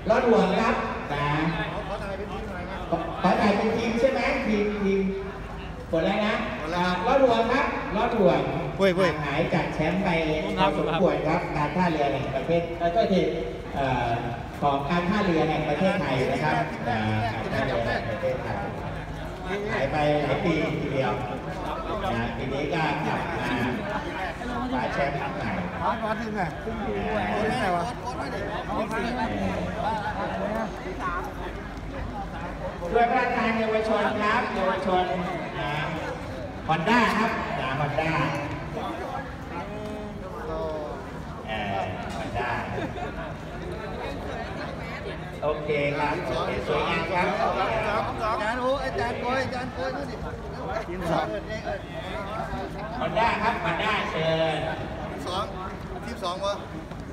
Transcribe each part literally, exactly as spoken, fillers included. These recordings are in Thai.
รอดห่วงครับนะขอถ่ายเป็นทีมใช่ไหมทีมทีมผลอะไรนะรอดห่วงครับรอดห่วงหายจากแชมป์ไปพอสมควรครับการท่าเรือแห่งประเทศก็ทีของการท่าเรือแห่งประเทศไทยนะครับการท่าเรือแห่งประเทศไทยหายไปหลายปีทีเดียวปีนี้ก็กลับมาคว้าแชมป์ใหม่คว้าถึงไงไม่ได้วะด้วยประธานเยาวชนครับเยาวชนฮอนด้าครับนะฮอนด้าเอ่อฮอนด้าโอเคครับสวยงามครับอาจารย์โอ้อาจารย์โอ้อาจารย์โอ้นี่ทีมสองฮอนด้าครับฮอนด้าเชิญทีมสองทีมสองวะ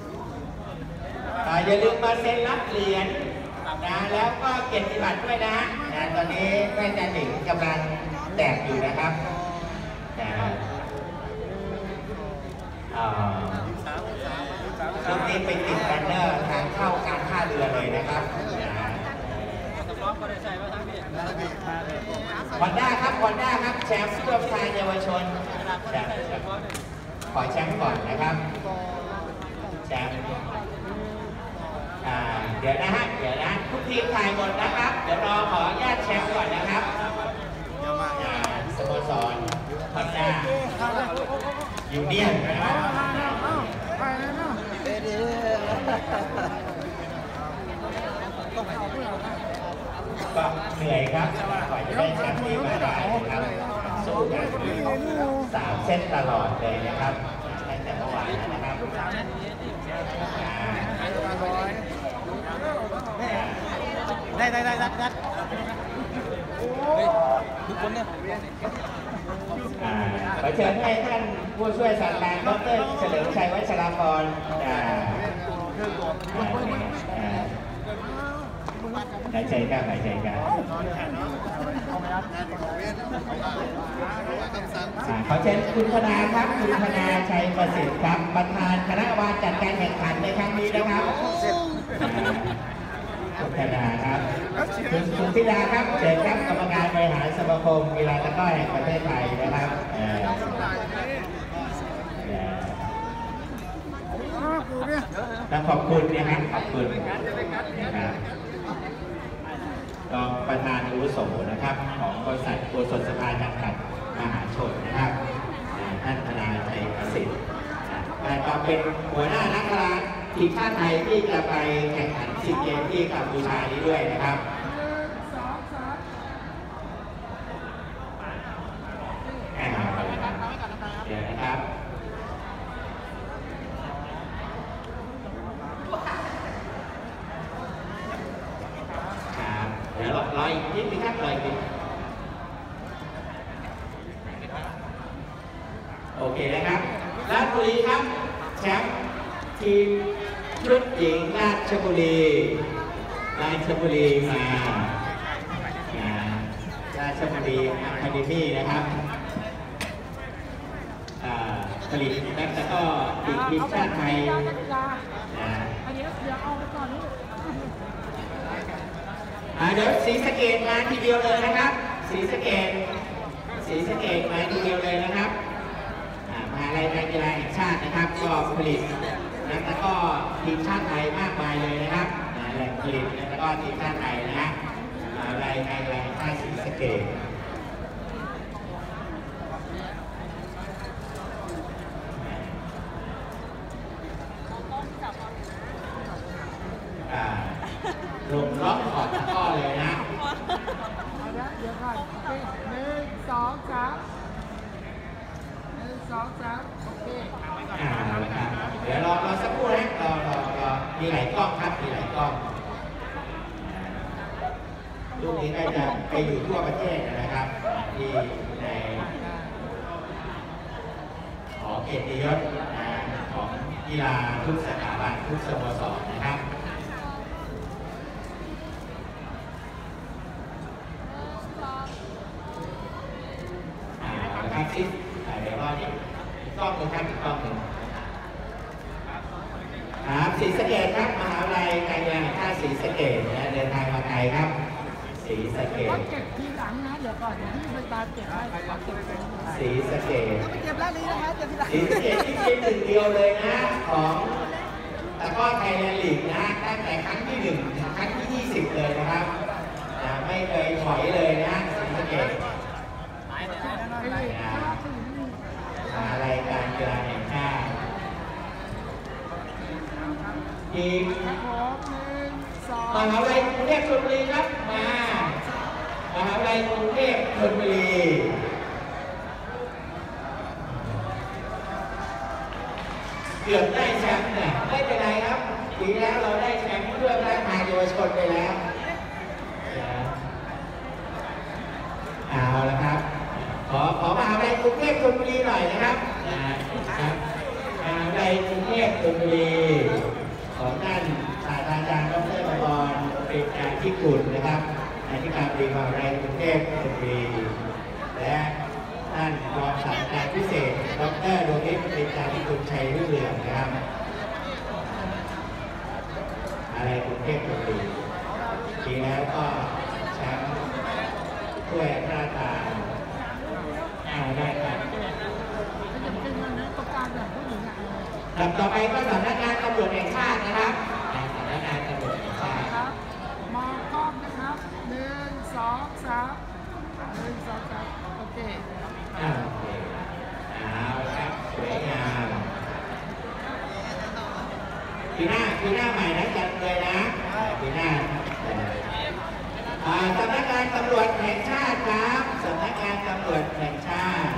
อย่าลืมมาเซ็นรับเหรียญนะแล้วก็เกียรติบัตรด้วยนะนะตอนนี้แม่จันหนิงกำลังแจกอยู่นะครับช่วงนี้ไปติดแบนเนอร์ทางเข้าการท่าเรือเลยนะครับฮอนด้าครับฮอนด้าครับแชมป์ตัวชายเยาวชนขอแชมป์ก่อนนะครับแชมป์เดี๋ยวนะฮะเดี๋ยวนะทุกทีมถ่ายหมดนะครับเดี๋ยวรอขออนุญาตแชมป์ก่อนนะครับสโมสรฮอนด้ายูเนียนนะครับก็เหนื่อยครับกว่าจะได้แชมป์นี้มาได้นะครับสู้กันสามเซตตลอดเลยนะครับตั้งแต่เมื่อวานนะครับได้ได้ได้ได้ทุกคนเนี่ยขอเชิญให้ท่านผู้ช่วยศาสตราจารย์ดร.เฉลิมชัยวัชรากรหายใจกันหายใจกันขอเชิญคุณธนาครับคุณธนาชัยประสิทธิ์ครับประธานคณะกรรมการจัดการแข่งขันในครั้งนี้นะครับคุณธนาครับคุณสุธิดาครับเชิญครับกรรมการบริหารสมาคมกีฬาตะกร้อแห่งประเทศไทยนะครับต้องขอบคุณนะครับขอบคุณนะครับรองประธานอาวุโสนะครับของบริษัทโกศลสภาจำกัดมหาชนนะครับท่านธนาชัยประสิทธิ์ก็เป็นหัวหน้านักกีฬาทีมชาติไทยที่จะไปแข่งขันซีเกมที่กัมพูชานี้ด้วยนะครับเดี๋ยวนะครับเดี๋ยวรออีกนิดนึงครับรออีกนิดโอเคนะครับราชบุรีครับแชมป์ทีมชุดหญิงราชบุรีราชบุรีมาราชบุรีอะคาเดมี่นะครับผลิตนักตะกร้อติดทีมชาติไทยเดี๋ยวศรีสะเกษมาทีเดียวเลยนะครับศรีสะเกษศรีสะเกษมาทีเดียวเลยนะครับมหาวิทยาลัยกีฬาแห่งชาตินะครับก็ผลิตนักตะกร้อทีมชาติไทยมากมายเลยนะครับแหล่งผลิตนักตะกร้อทีมชาติไทยนะฮะมหาวิทยาลัยกีฬาแห่งชาติศรีสะเกษลงล็อกขอดตะกร้อเลยนะเดี๋ยวก่อนหนึ่งสองสามหนึ่งสองสามโอเคอ่าเดี๋ยวรอรอสักครู่นะรอรอรอมีหลายกล้องครับมีหลายกล้องรูปนี้ก็จะไปอยู่ทั่วประเทศนะครับที่ในขอเกียรติยศของกีฬาทุกสถาบันทุกสโมสรนะครับครับซิเดี๋ยวรอนี่กล้องหนึ่งครับอีกกล้องหนึ่งครับศรีสะเกษครับมหาวิทยาลัยการกีฬาแห่งชาติศรีสะศรีสะเกษเก็บทีหลังนะเดี๋ยวก่อนที่ไปตามเก็บให้ศรีสะเกษเก็บแล้วนี้นะคะเก็บทีหลังศรีสะเกษที่เป็นหนึ่งเดียวเลยนะของตะก้อไทยแลนด์ลีกนะตั้งแต่ครั้งที่หนึ่งถึงครั้งที่ยี่สิบเลยนะครับไม่เคยถอยเลยนะศรีสะเกษอะไรการกีฬาแห่งชาติทีมมหาวิทยาลัยกรุงเทพธนบุรีครับมามหาวิทยาลัยกรุงเทพธนบุรีเกือบได้แชมป์เนี่ยไม่เป็นไรครับปีแล้วเราได้แชมป์เพื่อร่างกายเยาวชนไปแล้วเอาละครับขอขอมหาวิทยาลัยกรุงเทพธนบุรีหน่อยนะครับนะครับมหาวิทยาลัยกรุงเทพธนบุรีของท่านศาสตราจารย์ดร.ประกรณ์เป็นการที่กุลนะครับอธิการบดีมหาวิทยาลัยกรุงเทพธนบุรีและท่านรองศาสตราจารย์พิเศษดร.ดวงฤทธิ์เป็นการที่กุลชัยรุ่งเรืองนะครับอะไรกรุงเทพธนบุรีปีแล้วก็แชมป์ถ้วยพระราชทานได้ครับลำต่อไปก็สำนักงานตำรวจแห่งชาตินะครับสำนักงานตำรวจแห่งชาติมองกล้องนะครับหนึ่งสองสามหนึ่งสองสามโอเคอ่าโอเคเอาครับสวยงามปีหน้าปีหน้าใหม่นะจัดเลยนะปีหน้าสำนักงานตำรวจแห่งชาติครับสำนักงานตำรวจแห่งชาติ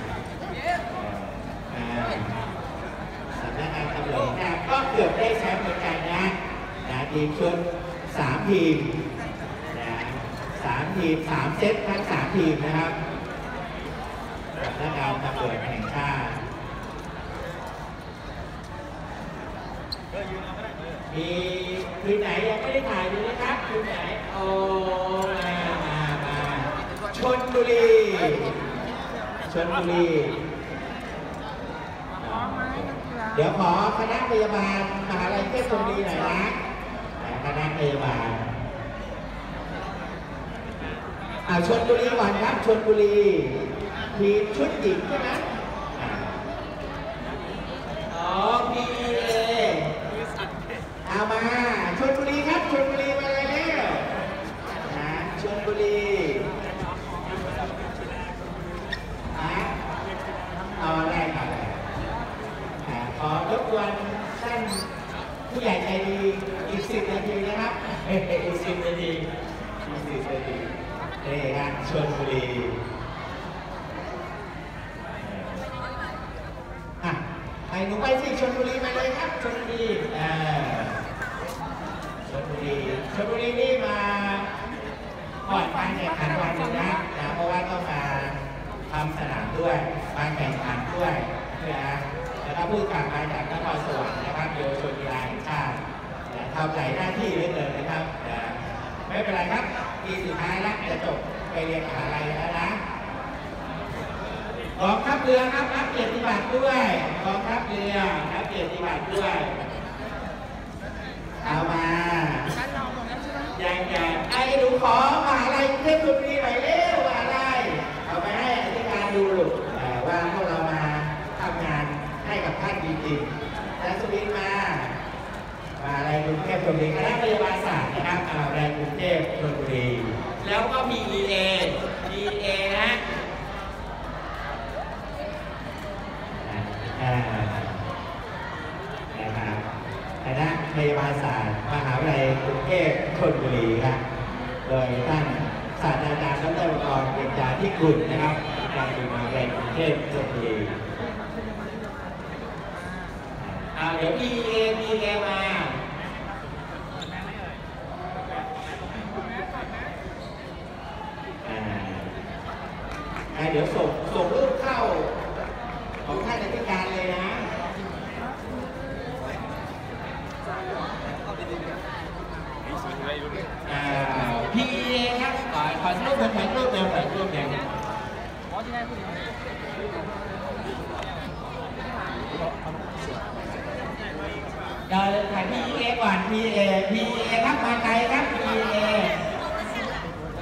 สำนักงานตำรวจแห่งชาติก็เกือบได้แชมป์เหมือนกันนะนะทีมชุดสามทีมนะสามทีมสามเซตทั้งสามทีมนะครับสำนักงานตำรวจแห่งชาติมีคืนไหนยังไม่ได้ถ่ายอยู่นะครับคืนไหนโอ้มามามาชลบุรีชลบุรีเดี๋ยวขอคณะพยาบาลมหาวิทยาลัยเทพธนบุรีหน่อยนะคณะพยาบาลอ่าชลบุรีก่อนครับชลบุรีทีมชุดหญิงใช่ไหมอ๋อพีเอเอามาชลบุรีครับชลบุรีมาเลยแล้วนะชลบุรีนะเอาได้ครับขอรบกวนท่านผู้ใหญ่ใจดีอีกสิบนาทีนะครับอีกสิบนาทีอีกสิบนาทีนี่ครับชลบุรีอ่ะไปหนูไปสิชลบุรีมาเลยครับชลบุรีอ่าชลบุรีชลบุรีนี่มาก่อนการแข่งขันวันหนึ่งนะนะเพราะว่าต้องมาทำสนามด้วยมาแข่งขันด้วยนะแล้วก็ผู้กลับมาจากนครสวรรค์นะครับเยาวชนกีฬาแห่งชาติทำหลายหน้าที่เหลือเกินนะครับไม่เป็นไรครับปีสุดท้ายแล้วจะจบไปเรียนมหาลัยแล้วนะกองทัพเรือครับรับเกียรติบัตรด้วยกองทัพเรือรับเกียรติบัตรด้วยเอามาอย่างอย่างไอ้หนูขอมหาลัยเทพธนบุรีหน่อยเร็วมหาลัยเอาไปให้อธิการดูว่าพวกเรามาทำงานให้กับท่านจริงๆและสุรินทร์มามาอะไรกรุงเทพธนบุรีคณะพยาบาลศาสตร์นะครับอะไรกรุงเทพธนบุรีแล้วก็มี อี เอ อี เอ นะนะครับคณะพยาบาลศาสตร์มหาวิทยาลัยกรุงเทพธนบุรีครับโดยท่านศาสตราจารย์ดร.ประกรณ์เป็นจาธิกุลนะครับการดูมาในกรุงเทพธนบุรีอ่าเดี๋ยวมีเอมีเอมาอ่าเดี๋ยวส่งส่งรูปเข้าของท่านอธิการเลยนะอ่าพีเอครับขอขอรูปขอรูปเดียวขอรูปเดียวเดี๋ยวถ่ายพีเอก่อนพีเอพีเอครับมาไกลครับพีเอ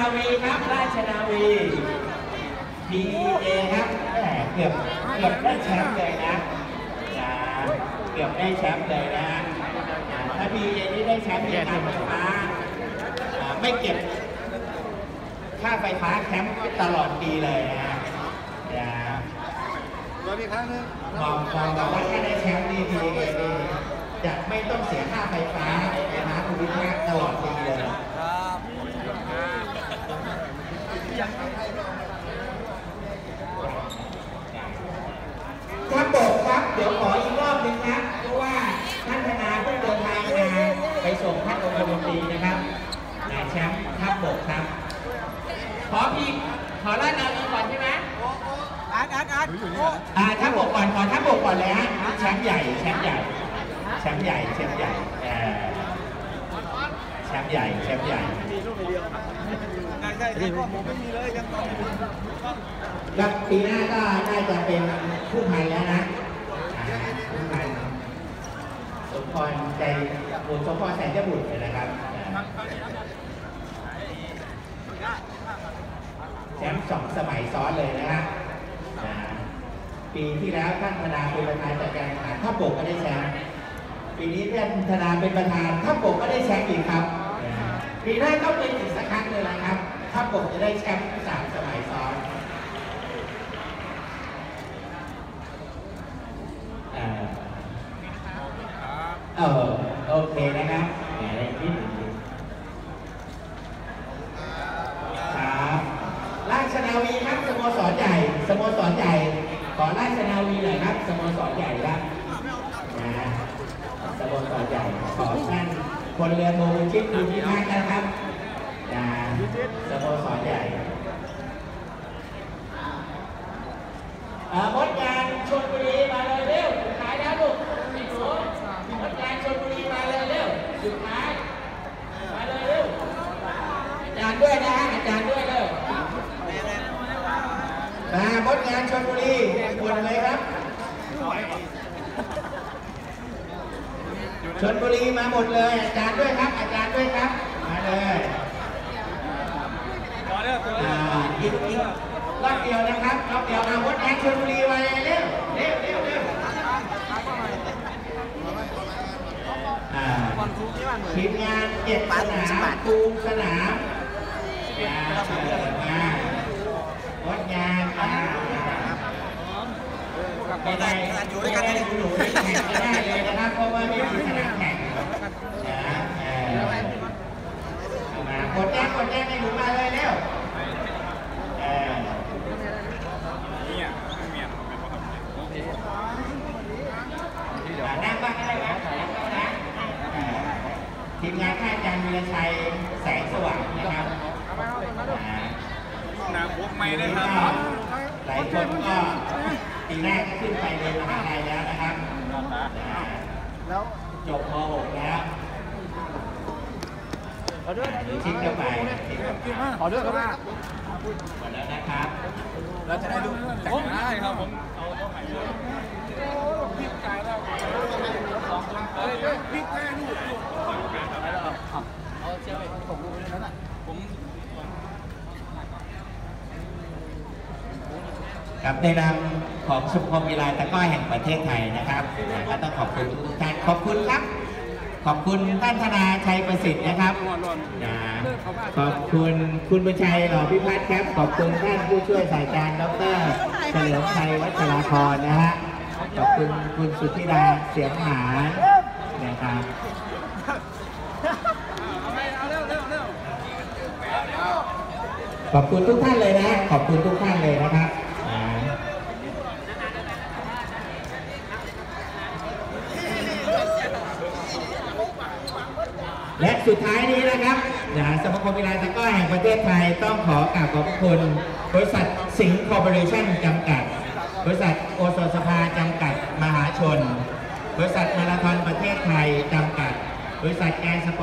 วีครับราชนาวี พี เอ ครับแหมเกือบเกือบได้แชมป์เลยนะนะเกือบได้แชมป์เลยนะถ้า พี เอ นี่ได้แชมป์ในการไฟฟ้าไม่เก็บค่าไฟฟ้าแชมป์ตลอดปีเลยนะนะมองมองบอกว่าถ้าได้แชมป์นี่ พี เอ นี่จะไม่ต้องเสียค่าไฟฟ้านะภูมิภาคตลอดปีเลยครับบอกครับเดี๋ยวขออีกรอบหนึ่งครับเพราะว่าท่านธนาเพิ่งเดินทางมาไปส่งท่านองคมนตรีนะครับนายแชมป์ทัพบกครับขอพี่ขอราดนาวีก่อนใช่ไหมอาร์ตอาร์ตอาร์ตอ่าทัพบกก่อนขอทัพบกก่อนเลยฮะแชมป์ใหญ่แชมป์ใหญ่แชมป์ใหญ่แชมป์ใหญ่แชมป์ใหญ่แชมป์ใหญ่ครับปีหน้าก็น่าจะเป็นผู้พันแล้วนะผู้พันสมพรใจบุญสมพรแสนเจ้าบุตรนะครับแชมป์สองสมัยซ้อนเลยนะฮะปีที่แล้วท่านธนาเป็นประธานจัดการแข่งขันทัพบกก็ได้แชมป์ปีนี้ท่านธนาเป็นประธานทัพบกก็ได้แชมป์อีกครับปีหน้าต้องเป็นอีกสักครั้งเลยนะครับทัพบกจะได้แชมป์สามสมัยซ้อนเออโอเคนะครับอะไรที่หนึ่งครับราชนาวีครับสโมสรใหญ่สโมสรใหญ่ขอราชนาวีหน่อยครับสโมสรใหญ่ครับนะสโมสรใหญ่ขอท่านคนเรือโทวิชิตภูมิภาคนะครับนะสโมสรใหญ่มดงานชลบุรีมาเลยเร็วสุดท้ายแล้วลูกมดงานชลบุรีมาเลยเร็วสุดท้ายมาเลยเร็วอาจารย์ด้วยนะฮะอาจารย์ด้วยเลยมามดงานชลบุรีหมดเลยครับชลบุรีมาหมดเลยอาจารย์ด้วยครับอาจารย์ด้วยครับมาเลยอ่าอีกอีกรอบเดียวนะครับรอบเดียวมามดงานชลบุรีมาเลยเร็วเร็วเร็วเร็วทีมงานเก็บสนามปูสนามมางดงานไม่ได้ไม่ได้หนูแข่งไม่ได้เลยนะครับเพราะว่าไม่มีสนามแข่งนะมากดแจ้งกดแจ้งให้หนูมาเลยเร็วนั่งบ้างก็ได้นะทีมงานท่านอาจารย์วีรชัยแสงสว่างนะครับน้ำพวกไม่ได้ครับหลายคนก็ปีแรกขึ้นไปเรียนมหาลัยแล้วนะครับแล้วจบม หก แล้วชิ้นกระไปขอด้วยครับหมดแล้วนะครับเราจะได้ดูได้ครับผมเอาต้องใหม่เลยพลิกกายแล้วพลิกแค่ลูกเอาเชือกไปส่งลูกไปนั้นอ่ะผมครับในนามของสมาคมกีฬาตะกร้อแห่งประเทศไทยนะครับก็ต้องขอบคุณทุกท่านขอบคุณครับขอบคุณท่านธนาชัยประสิทธิ์นะครับขอบคุณคุณบุญชัยหล่อพิพัฒน์ครับขอบคุณท่านผู้ช่วยศาสตราจารย์ดร.เฉลิมชัยวัชราพรนะฮะขอบคุณคุณสุทธิดาเสียงหานนะครับขอบคุณทุกท่านเลยนะขอบคุณทุกท่านเลยนะครับและสุดท้ายนี้นะครับสมาคมกีฬาตะกร้อแห่งประเทศไทยต้องขอกราบขอบคุณบริษัทสิงห์คอร์ปอเรชั่นจำกัดบริษัทโอโซนสภาจำกัดมหาชนบริษัทมาราธอนประเทศไทยจำกัดบริษัทแกนสปอร์ต